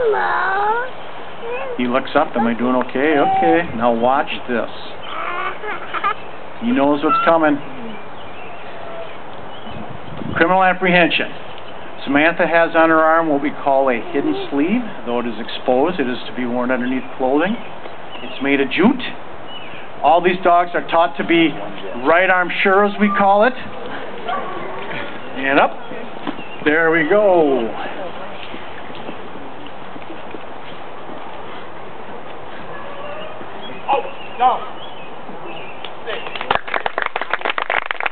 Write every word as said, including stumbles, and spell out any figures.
Hello. He looks up. Am I doing okay? Okay. Now watch this. He knows what's coming. Criminal apprehension. Samantha has on her arm what we call a hidden sleeve. Though it is exposed, it is to be worn underneath clothing. It's made of jute. All these dogs are taught to be right arm sure, as we call it. And up. There we go.